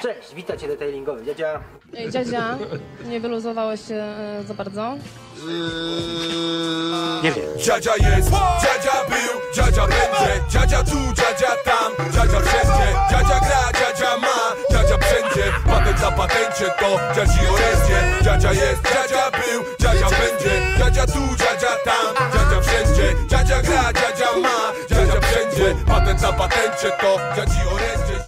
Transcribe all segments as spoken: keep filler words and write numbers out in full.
Cześć, witajcie detailingowy, dziadzia. Ej, dziadzia, nie wyluzowałeś się e, za bardzo? Nie wiem. Dziadzia jest, dziadzia był, dziadzia będzie, dziadzia tu, dziadzia tam, dziadzia wszędzie, dziadzia gra, dziadzia ma, dziadzia wszędzie, patent na patencie to dziadzi orędzie. Dziadzia jest, dziadzia był, dziadzia będzie, dziadzia tu, dziadzia tam, dziadzia wszędzie, dziadzia gra, dziadzia ma, dziadzia wszędzie, patent na patencie to dziadzi orędzie.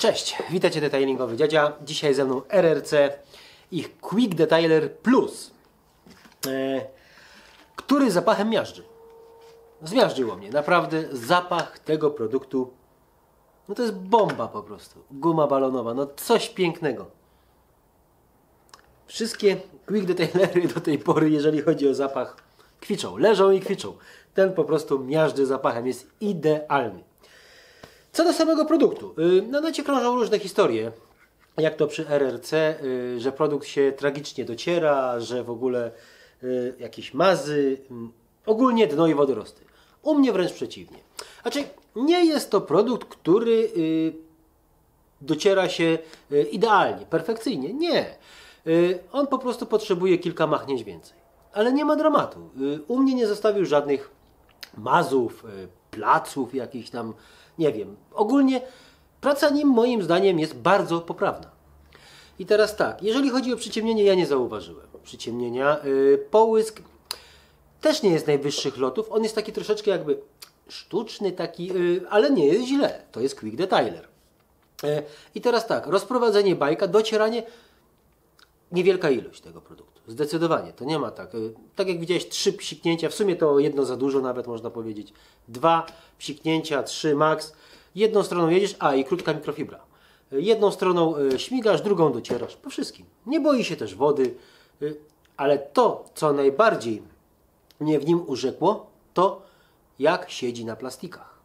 Cześć, witajcie detailingowy dziadzia. Dzisiaj ze mną R R C, ich Quick Detailer Plus, e, który zapachem miażdży. Zmiażdżyło mnie, naprawdę zapach tego produktu, no to jest bomba po prostu, guma balonowa, no coś pięknego. Wszystkie Quick Detailery do tej pory, jeżeli chodzi o zapach, kwiczą, leżą i kwiczą. Ten po prostu miażdży zapachem, jest idealny. Co do samego produktu, na necie krążą różne historie, jak to przy R R C, że produkt się tragicznie dociera, że w ogóle jakieś mazy, ogólnie dno i wodorosty. U mnie wręcz przeciwnie. Znaczy, nie jest to produkt, który dociera się idealnie, perfekcyjnie. Nie. On po prostu potrzebuje kilka machnięć więcej. Ale nie ma dramatu. U mnie nie zostawił żadnych mazów, placów jakichś tam, nie wiem. Ogólnie praca nim moim zdaniem jest bardzo poprawna. I teraz tak, jeżeli chodzi o przyciemnienie, ja nie zauważyłem przyciemnienia. Połysk też nie jest najwyższych lotów. On jest taki troszeczkę jakby sztuczny, taki, ale nie jest źle. To jest Quick Detailer. I teraz tak, rozprowadzenie bajka, docieranie, niewielka ilość tego produktu. Zdecydowanie, to nie ma tak. Tak jak widziałeś, trzy psiknięcia, w sumie to jedno za dużo nawet można powiedzieć. Dwa psiknięcia, trzy max. Jedną stroną jedziesz, a i krótka mikrofibra. Jedną stroną śmigasz, drugą docierasz. Po wszystkim. Nie boi się też wody, ale to, co najbardziej mnie w nim urzekło, to jak siedzi na plastikach.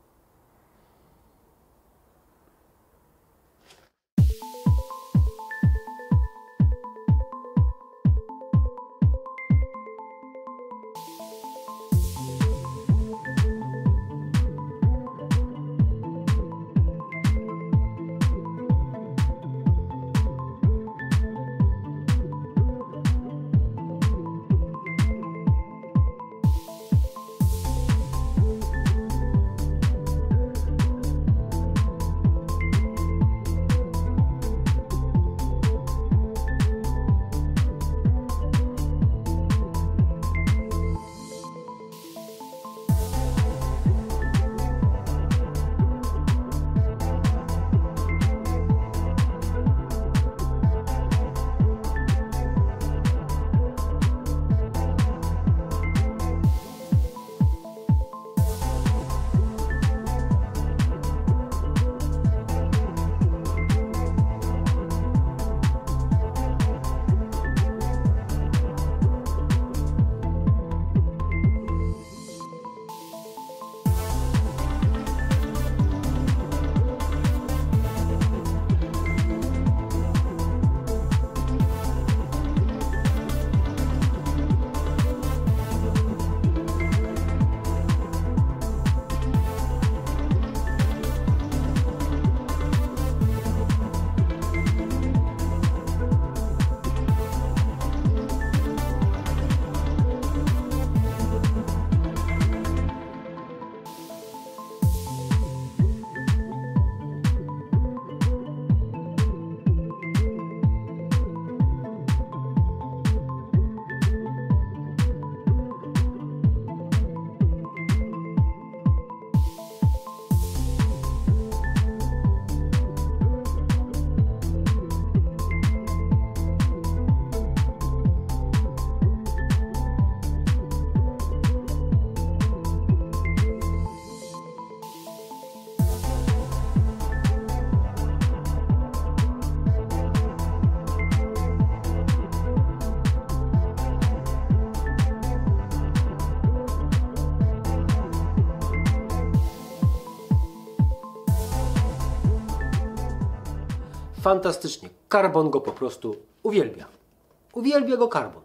Fantastycznie. Karbon go po prostu uwielbia. Uwielbia go karbon.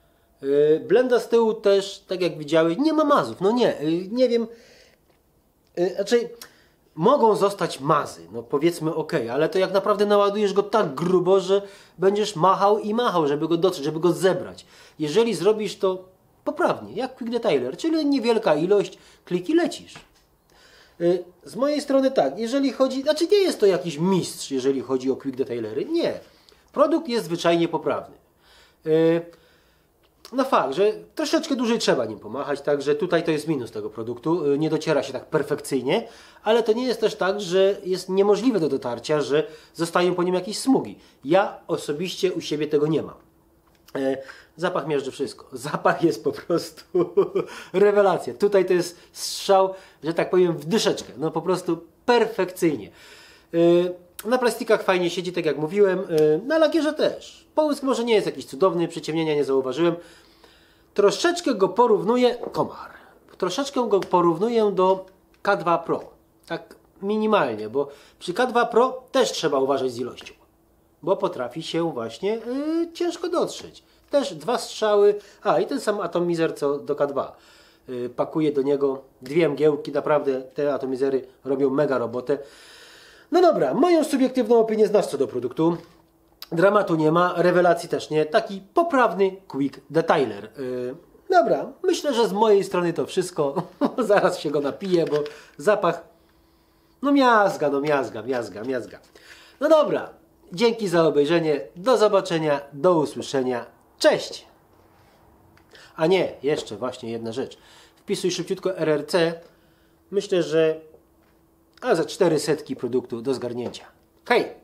Yy, blenda z tyłu też, tak jak widziałeś, nie ma mazów. No nie, yy, nie wiem. Yy, znaczy, mogą zostać mazy, no powiedzmy ok, ale to jak naprawdę naładujesz go tak grubo, że będziesz machał i machał, żeby go dotrzeć, żeby go zebrać. Jeżeli zrobisz to poprawnie, jak Quick Detailer, czyli niewielka ilość, kliki lecisz. Z mojej strony tak, jeżeli chodzi, znaczy nie jest to jakiś mistrz, jeżeli chodzi o Quick Detailery, nie. Produkt jest zwyczajnie poprawny. no fakt, że troszeczkę dłużej trzeba nim pomachać, także tutaj to jest minus tego produktu, nie dociera się tak perfekcyjnie, ale to nie jest też tak, że jest niemożliwe do dotarcia, że zostają po nim jakieś smugi. Ja osobiście u siebie tego nie mam. E, zapach miażdży wszystko. Zapach jest po prostu rewelacja. Tutaj to jest strzał, że tak powiem, w dyszeczkę. No po prostu perfekcyjnie. E, na plastikach fajnie siedzi, tak jak mówiłem. E, na lakierze też. Połysk może nie jest jakiś cudowny, przyciemnienia nie zauważyłem. Troszeczkę go porównuję, komar. Troszeczkę go porównuję do K dwa Pro. Tak minimalnie, bo przy K dwa Pro też trzeba uważać z ilością. Bo potrafi się właśnie yy, ciężko dotrzeć. Też dwa strzały, a i ten sam atomizer co do K dwa. Yy, pakuje do niego dwie mgiełki, naprawdę te atomizery robią mega robotę. No dobra, moją subiektywną opinię znasz co do produktu. Dramatu nie ma, rewelacji też nie. Taki poprawny quick detailer. Yy, dobra, myślę, że z mojej strony to wszystko. Zaraz się go napiję, bo zapach no miazga, no miazga, miazga, miazga. No dobra. Dzięki za obejrzenie, do zobaczenia, do usłyszenia, cześć! A nie, jeszcze właśnie jedna rzecz. Wpisuj szybciutko R R C, myślę, że a za cztery setki produktu do zgarnięcia. Hej!